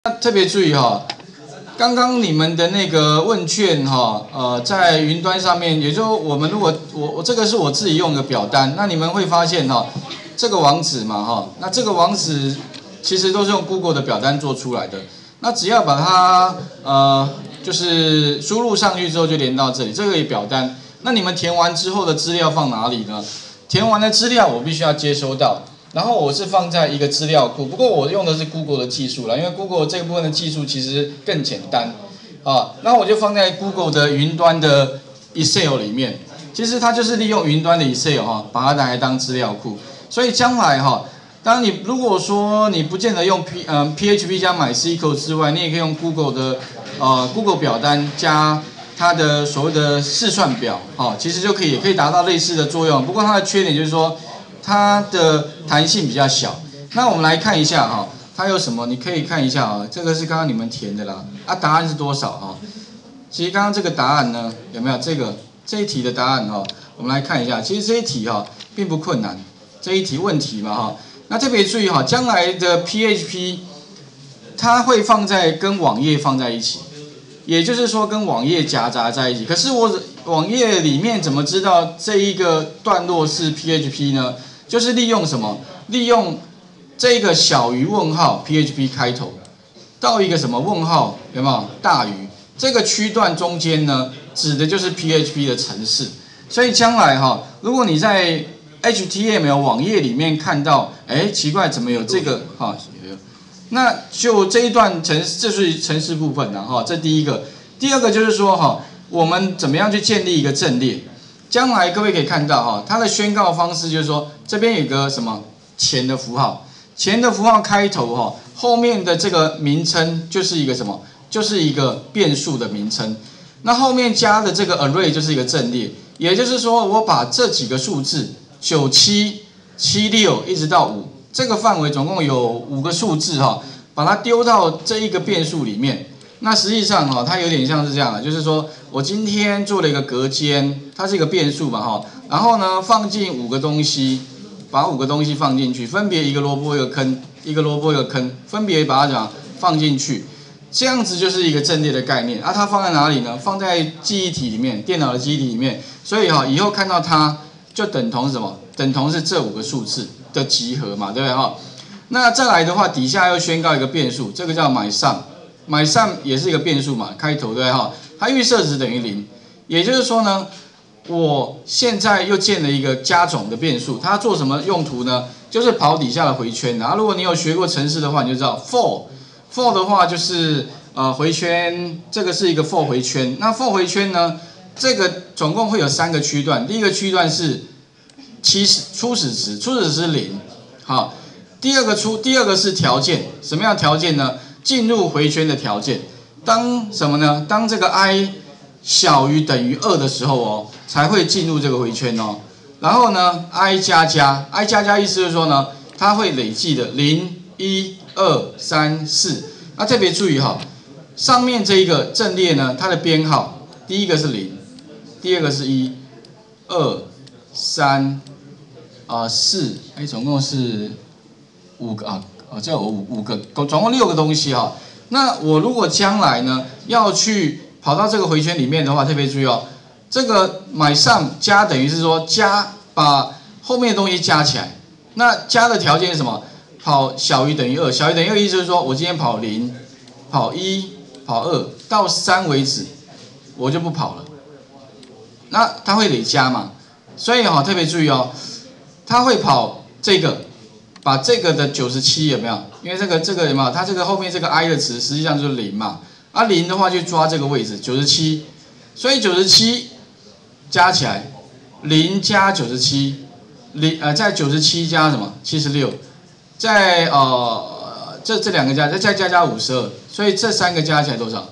特别注意哈，刚刚你们的那个问卷哈，在云端上面，也就是我们如果我这个是我自己用的表单，那你们会发现哈，这个网址嘛哈，那这个网址其实都是用 Google 的表单做出来的，那只要把它就是输入上去之后就连到这里，这个表单，那你们填完之后的资料放哪里呢？填完的资料我必须要接收到。 然后我是放在一个资料库，不过我用的是 Google 的技术啦，因为 Google 这部分的技术其实更简单，啊，那我就放在 Google 的云端的 Excel 里面。其实它就是利用云端的 Excel 哈，把它拿来当资料库。所以将来哈，当你如果说你不见得用PHP 加 MySQL 之外，你也可以用 Google 的Google 表单加它的所谓的试算表，哈，其实就可以也可以达到类似的作用。不过它的缺点就是说。 它的弹性比较小，那我们来看一下哈，它有什么？你可以看一下啊，这个是刚刚你们填的啦，啊，答案是多少哈？其实刚刚这个答案呢，有没有这一题的答案哈？我们来看一下，其实这一题哈并不困难，这一题问题嘛哈，那特别注意哈，将来的 PHP 它会放在跟网页放在一起，也就是说跟网页夹杂在一起，可是我网页里面怎么知道这一个段落是 PHP 呢？ 就是利用什么？利用这个小于问号 PHP 开头，到一个什么问号有没有大于这个区段中间呢？指的就是 PHP 的程式。所以将来哈，如果你在 HTML 网页里面看到，哎，奇怪，怎么有这个哈？那就这一段这是程式部分了哈。这第一个，第二个就是说哈，我们怎么样去建立一个阵列？ 将来各位可以看到哈，它的宣告方式就是说，这边有个什么前的符号，前的符号开头哈，后面的这个名称就是一个什么？就是一个变数的名称。那后面加的这个 array 就是一个阵列，也就是说，我把这几个数字97、76一直到5这个范围总共有5个数字哈，把它丢到这一个变数里面。 那实际上哈，它有点像是这样的，就是说我今天做了一个隔间，它是一个变数嘛哈，然后呢放进5个东西，把5个东西放进去，分别一个萝卜一个坑，一个萝卜一个坑，分别把它怎样放进去，这样子就是一个阵列的概念。啊，它放在哪里呢？放在记忆体里面，电脑的记忆体里面。所以哈，以后看到它就等同什么？等同是这5个数字的集合嘛，对不对哈？那再来的话，底下又宣告一个变数，这个叫MySum 也是一个变数嘛，开头对不对哈？它预设值等于0，也就是说呢，我现在又建了一个加总的变数，它做什么用途呢？就是跑底下的回圈。然后如果你有学过程式的话，你就知道 for 的话就是回圈，这个是一个 for 回圈。那 for 回圈呢，这个总共会有3个区段，第一个区段是初始值是0，好，第二个是条件，什么样的条件呢？ 进入回圈的条件，当什么呢？当这个 i 小于等于2的时候哦，才会进入这个回圈哦。然后呢 ，i 加加意思就是说呢，它会累计的0、1、2、3、4。那特别注意哈，上面这一个阵列呢，它的编号，第一个是0，第二个是1、2、3、4，哎，总共是5个啊。 这有5个，总共6个东西哈。那我如果将来呢要去跑到这个回圈里面的话，特别注意哦，这个 MySum 加等于是说把后面的东西加起来。那加的条件是什么？跑小于等于2，小于等于2意思就是说我今天跑0、跑1、跑2到3为止，我就不跑了。那它会累加嘛？所以特别注意哦，它会跑这个。 把这个的97有没有？因为这个有没有？它这个后面这个 i 的值实际上就是0嘛。啊0的话就抓这个位置97，所以97加起来0加97，在97加什么76，在这2个再加52，所以这3个加起来多少？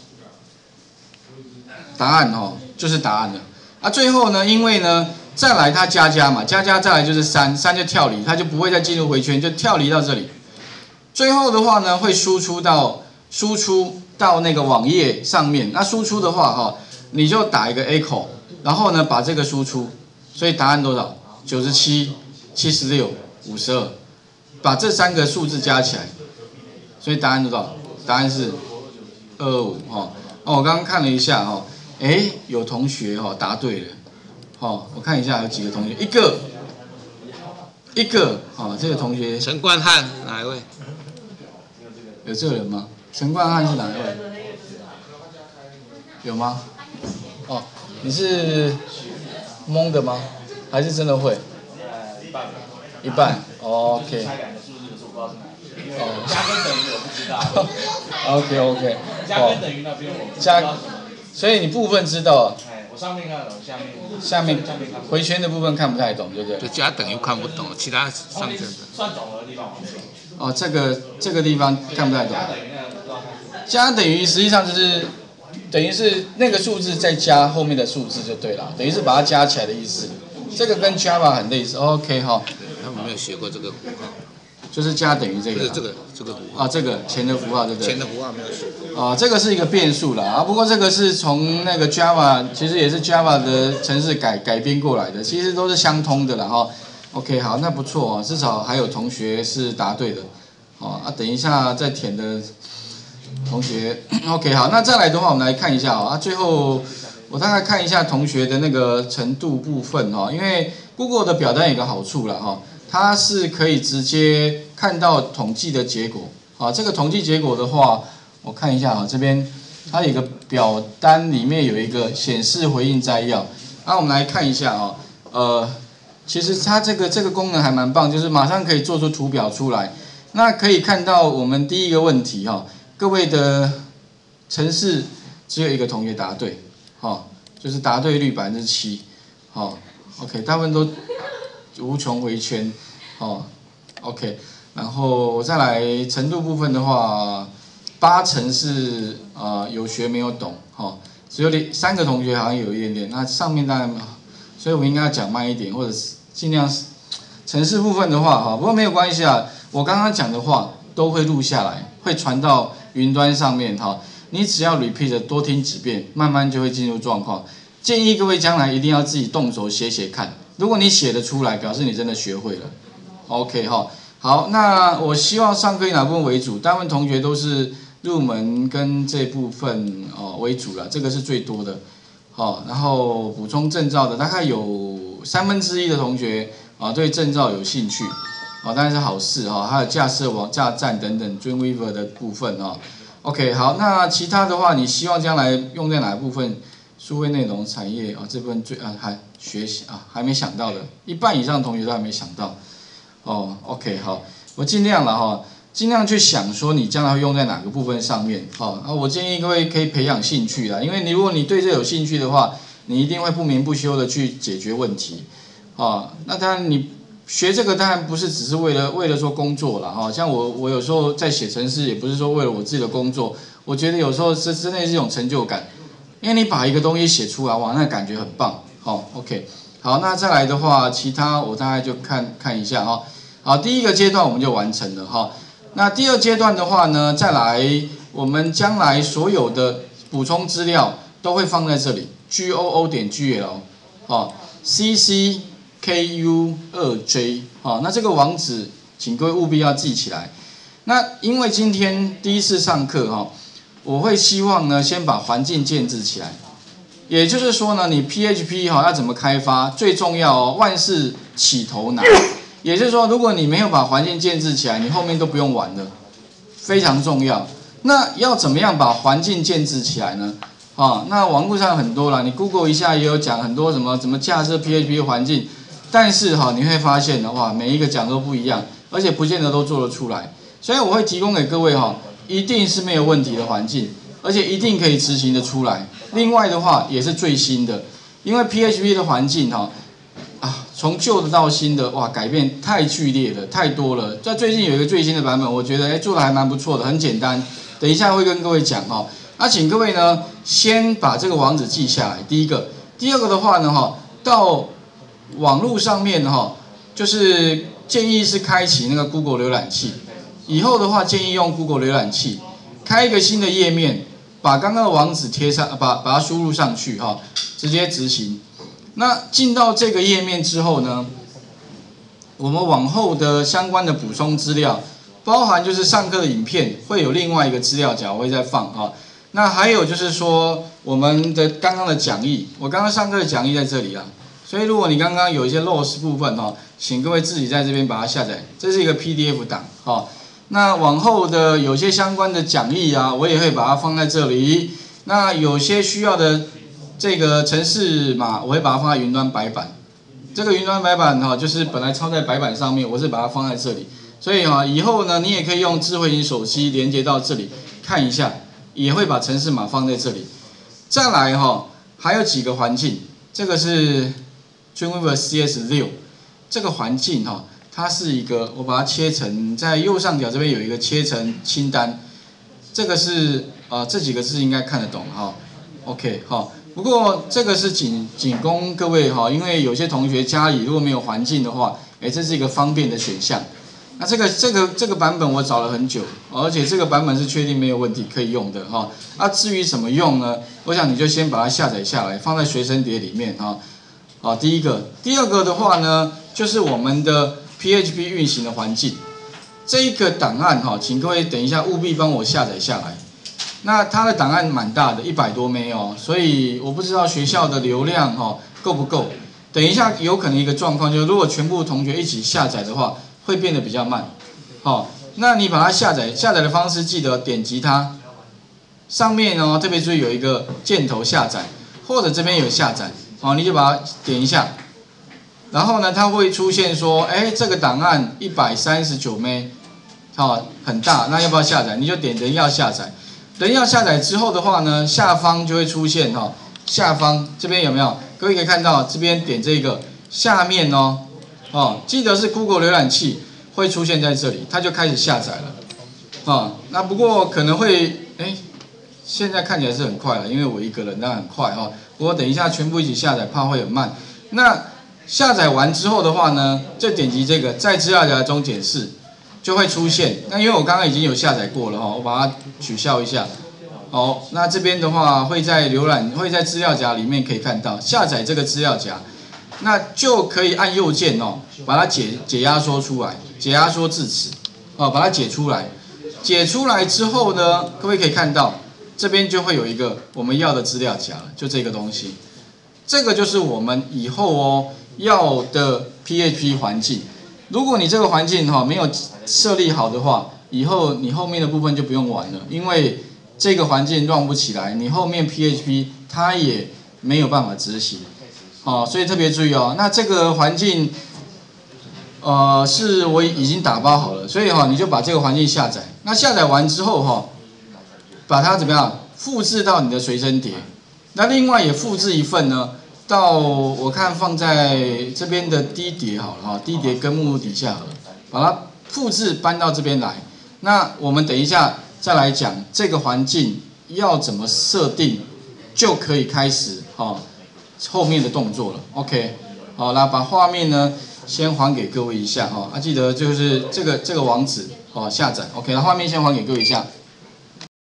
答案就是答案了。啊最后呢，因为呢。 再来它加嘛，加再来就是3就跳离，它就不会再进入回圈，就跳离到这里。最后的话呢，会输出到那个网页上面。那输出的话你就打一个 echo， 然后呢把这个输出，所以答案多少？97、76、52，把这3个数字加起来，所以答案多少答案是225哈。哦，我刚刚看了一下哈，有同学答对了。好，我看一下有几个同学，一个，这个同学陈冠汉哪一位？ 有这个人吗？陈冠汉是哪一位？有吗？哦，你是蒙的吗？还是真的会？一半。OK。 加跟等于我不知道。 OK。 加跟等于那边我。 加，所以你部分知道。 我上面看得懂， 下面回圈的部分看不太懂，对不对？ 对，加等于看不懂，其他上线的。 算总额的地方我哦，这个地方看不太懂。加等于实际上就是等于是那个数字再加后面的数字就对了，等于是把它加起来的意思。这个跟 Java 很类似。OK 哈。 他们没有学过这个符号。 就是加等于这个。 不是这个符号。 这个前的符号对不对？ 前的符号没有学过。 这个是一个变数啦。不过这个是从那个 Java， 其实也是 Java 的程式改编过来的，其实都是相通的啦哈。OK 好，那不错哦，至少还有同学是答对的。等一下再填的同学 OK 好，那再来的话我们来看一下最后我大概看一下同学的那个程度部分因为 Google 的表单有个好处啦它是可以直接看到统计的结果。这个统计结果的话，我看一下这边它有一个表单，里面有一个显示回应摘要。我们来看一下其实它这个功能还蛮棒，就是马上可以做出图表出来。那可以看到我们第一个问题各位的程式只有一个同学答对就是答对率7%OK 大部分都无穷回圈OK 然后再来程度部分的话，80%是有学没有懂只有3个同学好像有一点点，那上面当然所以我应该要讲慢一点，或者是尽量程式部分的话不过没有关系我刚刚讲的话都会录下来，会传到云端上面你只要 repeat 多听几遍，慢慢就会进入状况。建议各位将来一定要自己动手写看，如果你写得出来，表示你真的学会了。OK 好，那我希望上课以哪部分为主？大部分同学都是入门跟这部分为主了，这个是最多的。然后补充证照的大概有1/3的同学对证照有兴趣。当然是好事还有架设网站等等 Dreamweaver 的部分OK 好，那其他的话，你希望将来用在哪一部分？数位内容产业这部分还学习还没想到的，一半以上的同学都还没想到。OK 好，我尽量了尽量去想说你将来会用在哪个部分上面我建议各位可以培养兴趣因为如果你对这有兴趣的话，你一定会不眠不休的去解决问题那当然你学这个当然不是只是为了说工作啦像我有时候在写程式，也不是说为了我自己的工作，我觉得有时候是真的是一种成就感，因为你把一个东西写出来，哇，那感觉很棒OK 好，那再来的话，其他我大概就看一下好，第一个阶段我们就完成了那第二阶段的话呢，再来我们将来所有的补充资料都会放在这里 goo.gl CCKU2J 那这个网址请各位务必要记起来。那因为今天第一次上课我会希望呢先把环境建置起来，也就是说呢，你 PHP 要怎么开发，最重要万事起头难。也就是说，如果你没有把环境建置起来，你后面都不用玩了，非常重要。那要怎么样把环境建置起来呢？那网络上很多啦，你 Google 一下也有讲很多怎么架设 PHP 环境，但是你会发现的话，每一个讲都不一样，而且不见得都做得出来。所以我会提供给各位一定是没有问题的环境，而且一定可以执行的出来。另外的话也是最新的，因为 PHP 的环境从旧的到新的，哇，改变太剧烈了，太多了。在最近有一个最新的版本，我觉得做的还蛮不错的，很简单。等一下会跟各位讲那请各位呢先把这个网址记下来。第一个，第二个的话呢到网络上面就是建议是开启那个 Google 浏览器。以后的话建议用 Google 浏览器开一个新的页面，把刚刚的网址贴上，把它输入上去直接执行。那进到这个页面之后呢，我们往后的相关的补充资料包含就是上课的影片会有另外一个资料夹，我会再放哈。那还有就是说我们的刚刚的讲义，我刚刚上课的讲义在这里啊。所以如果你刚刚有一些 loss 部分哈，请各位自己在这边把它下载，这是一个 PDF 档哈。那往后的有些相关的讲义啊，我也会把它放在这里。那有些需要的这个程式码，我会把它放在云端白板。这个云端白板哈，就是本来抄在白板上面，我是把它放在这里。所以哈，以后呢，你也可以用智慧型手机连接到这里看一下，也会把程式码放在这里。再来哈，还有几个环境，这个是 Dreamweaver CS6 这个环境哈，它是一个，我把它切成在右上角这边有一个切成清单，这个是这几个字应该看得懂哈。OK 哈，不过这个是仅供各位哈，因为有些同学家里如果没有环境的话，这是一个方便的选项。那这个版本我找了很久，而且这个版本是确定没有问题可以用的哈。至于怎么用呢？我想你就先把它下载下来，放在随身碟里面哈。第一个，第二个的话呢，就是我们的 PHP 运行的环境。这一个档案哈，请各位等一下务必帮我下载下来。那它的档案蛮大的，100多 MB 哦，所以我不知道学校的流量哈够不够。等一下有可能一个状况就是，如果全部同学一起下载的话，会变得比较慢。那你把它下载的方式记得点击它，上面哦特别注意有一个箭头下载，或者这边有下载，你就把它点一下，然后呢它会出现说，这个档案139 MB，很大，那要不要下载？你就点人要下载。人要下载之后的话呢，下方就会出现下方这边有没有？各位可以看到这边点这个下面记得是 Google 浏览器会出现在这里，它就开始下载了。那不过可能会现在看起来是很快了，因为我一个人，那很快不过等一下全部一起下载，怕会很慢。那下载完之后的话呢，就点击这个在资料夹中检视。就会出现，那因为我刚刚已经有下载过了我把它取消一下。那这边的话会在资料夹里面可以看到下载这个资料夹，那就可以按右键把它解压缩出来，解压缩至此把它解出来。解出来之后呢，各位可以看到这边就会有一个我们要的资料夹了，就这个东西。这个就是我们以后要的 PHP 环境。如果你这个环境没有设立好的话，以后你后面的部分就不用玩了，因为这个环境run不起来，你后面 PHP 它也没有办法执行。所以特别注意那这个环境是我已经打包好了，所以你就把这个环境下载。那下载完之后把它怎么样复制到你的随身碟。那另外也复制一份呢。到我看放在这边的低碟好了低碟跟目录底下好了，把它复制搬到这边来。那我们等一下再来讲这个环境要怎么设定，就可以开始后面的动作了。OK， 好，那把画面呢先还给各位一下记得就是这个网址下载。OK， 那画面先还给各位一下。